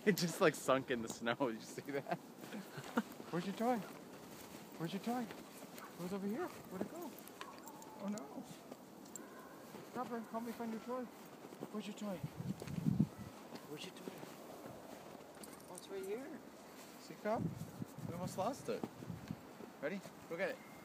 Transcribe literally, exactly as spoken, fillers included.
It just like sunk in the snow. Did you see that? Where's your toy? Where's your toy? It was over here. Where'd it go? Oh no. Copper, help me find your toy. Where's your toy? Where's your toy? Oh, it's right here. See, Cop? We almost lost it. Ready? Go get it.